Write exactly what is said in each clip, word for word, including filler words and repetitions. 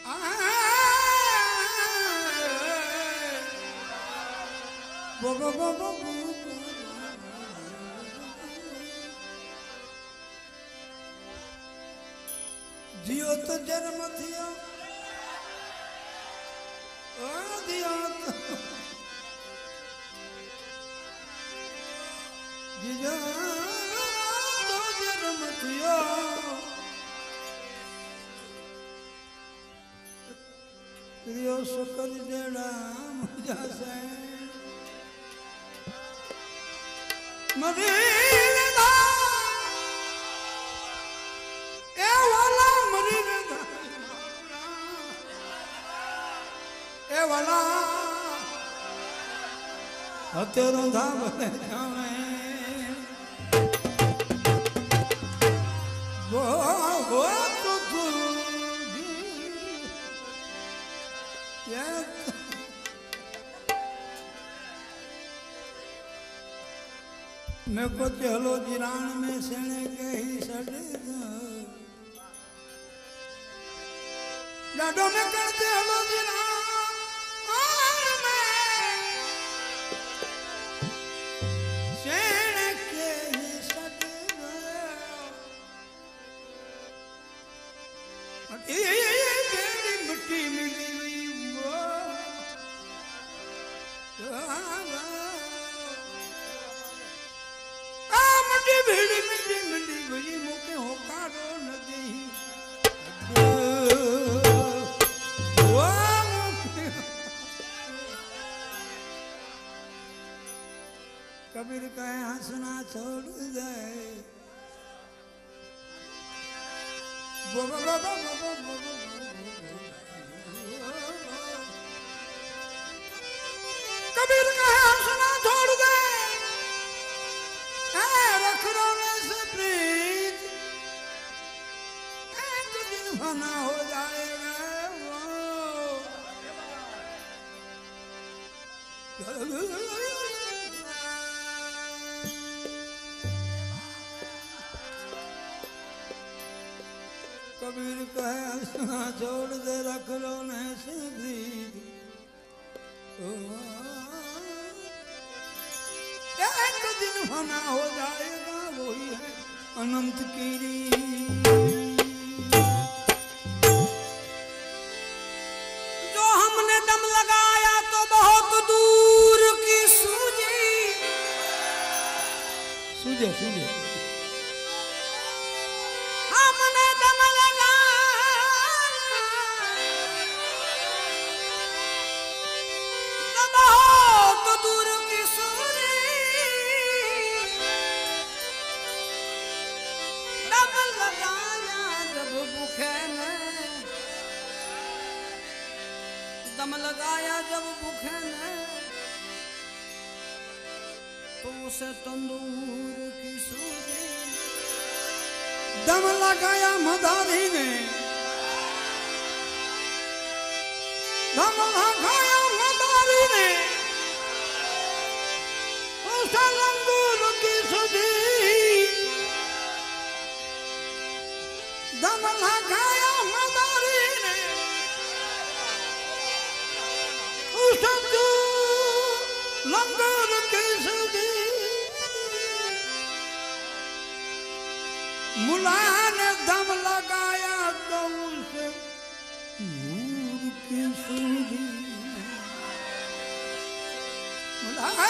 जियो तो जन्म थियो ओ दियो तो जियो तो जन्म थियो दियो शुक्र जड़ा मुझा से मरी वाला तेरो धाम जावे वो वो तो तू मैं को चलो जिरान में सेने के ही सड़े डाडो में करते हलो जिरान कबीर कहे हंसना छोड़ दे कबीर कहे हंसना छोड़ दे रख रोने से प्रीत एक दिन फना हो जाएगा वो कबीर कहे हंसना छोड़ दे रख लो से प्रीत एक दिन फना हो जाएगा वही है अनंत कीरी जो हमने दम लगाया तो बहुत दूर की सूझी सूझे सूझे हमने दम दूर की सूरी दम लगाया जब भूखे ने दम लगाया जब भूखे ने तो उसे तंदूर की सूरी दम लगाया मदारी ने दम लगाया मदारी ने लंगूर की सुधी दम लगाया मदारी ने उस लंगूर की सुधी मुला ने दम लगाया तो उस नूर की सुधी मुला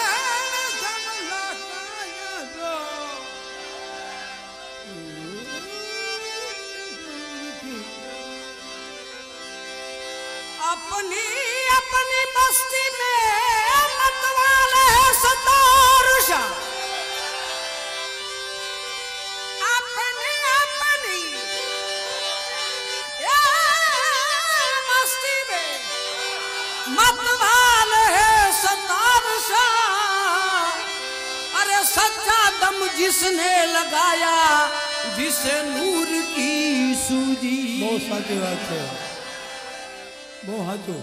अपनी अपनी मस्ती में मतवाले है सतारुषा अपनी अपनी मस्ती में मतवाले है सतारुषा अरे सच्चा दम जिसने लगाया जिसे नूर की सूझी बहुत साची बात है બહુ સાચું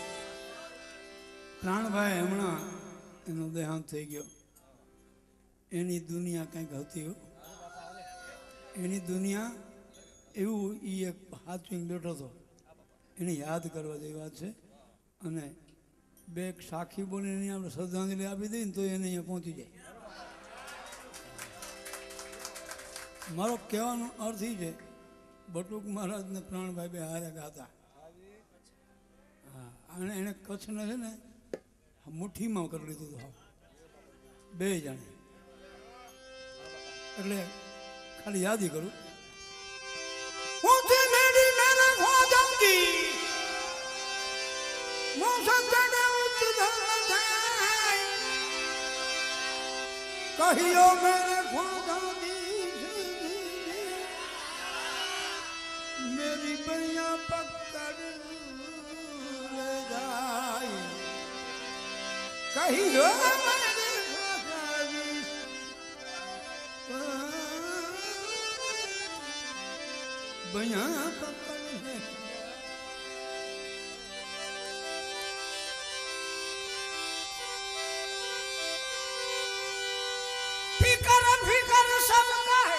પ્રાણભાઈ હમણાં એનો દેહાંત થઈ ગયો એની દુનિયા કંઈક હતી એની દુનિયા એવું એ એક હાથવીને બેઠો હતો એને યાદ કરવા જેવી વાત છે. અને બે સાખી બોલીને અહીંયા આપણે શ્રદ્ધાંજલિ આપી દઈએ ને તો એને અહીંયા પહોંચી જાય. મારો કહેવાનો અર્થ એ છે બટુક મહારાજને પ્રાણભાઈ બે હારે ગાતા. હા, અને એને કચ્છને છે ને મુઠ્ઠીમાં કરી લીધું હતું બે જણે. એટલે ખાલી યાદ કરું. કહિયો મેરે ખોદા मेरी बैया पकड़ ले जाए कहियो बैया पकड़ ले फिकर फिकर सबका है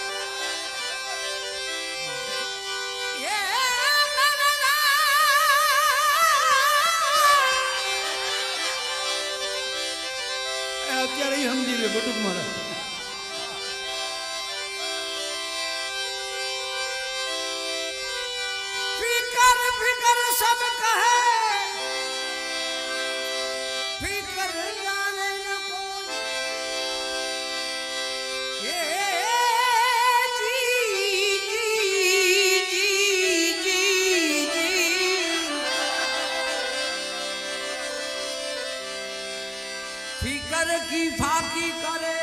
અત્યારે સમજી લે બટુક મારા. ફિકર ફિકર સબ કહે ફિકર જાને ન કોઈ એ જી જી જી જી फिकर की फाकी करे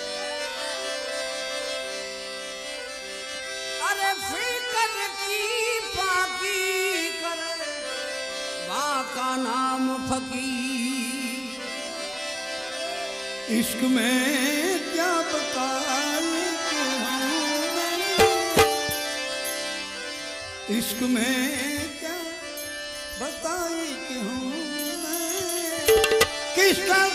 अरे फिकर की फाकी करे वाह का नाम फकीर इश्क में क्या बताए इश्क में क्या बताए कि हूँ किसका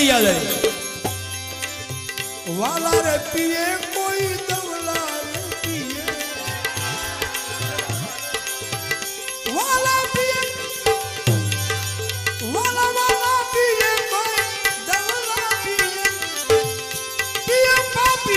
पड़ी याद है वाला रे पिए कोई दवला रे पिए वाला पिए वाला वाला पिए कोई दवला पिए पिए पापी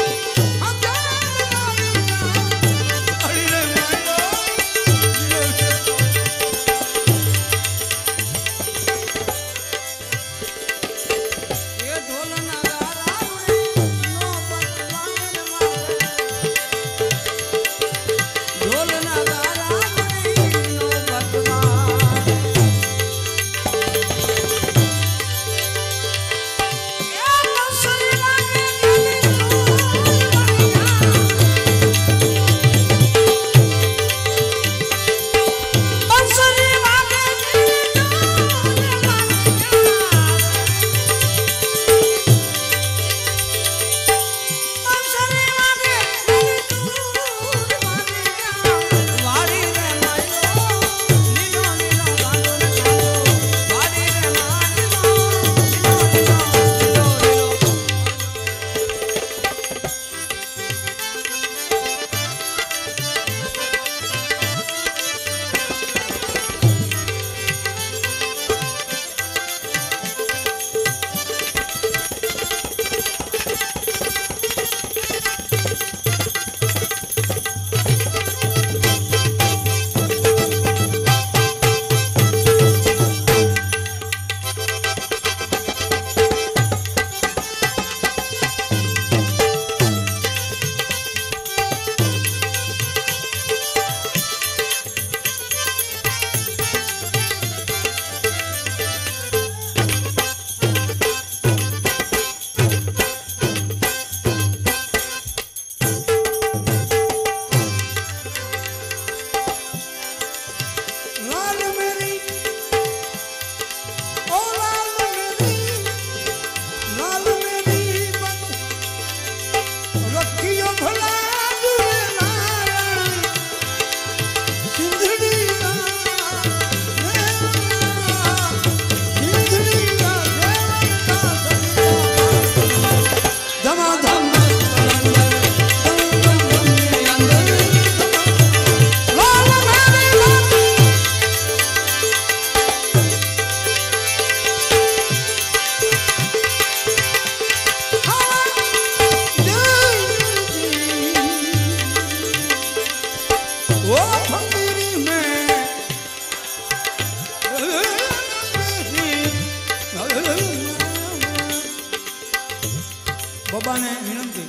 बाबा ने विनंती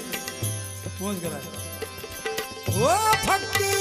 पहुंच करा वो फकीर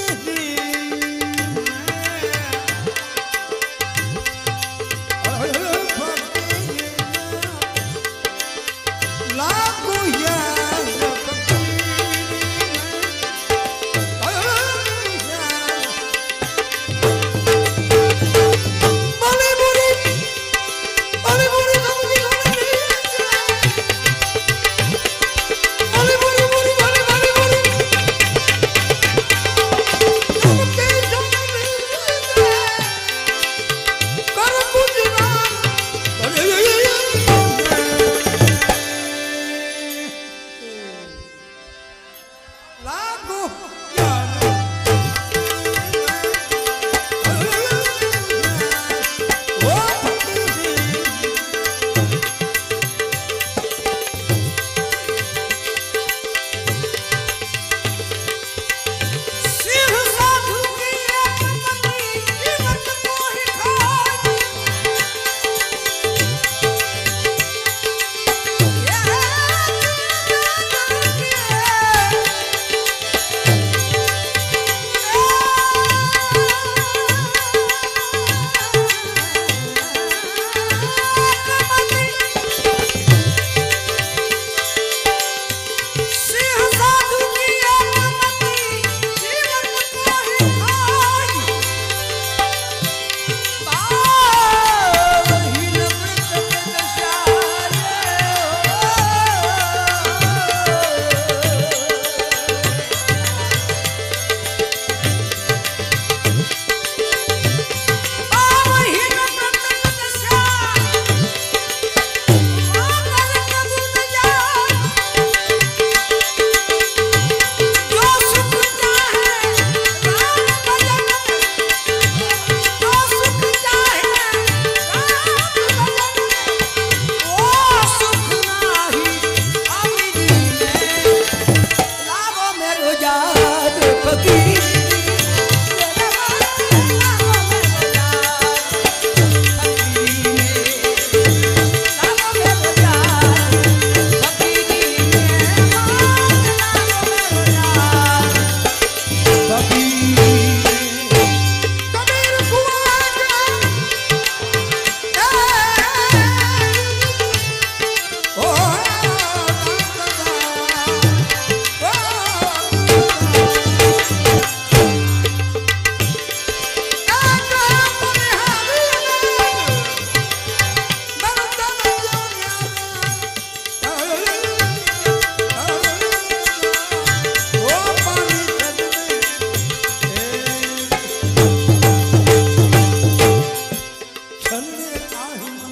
ચલે આહી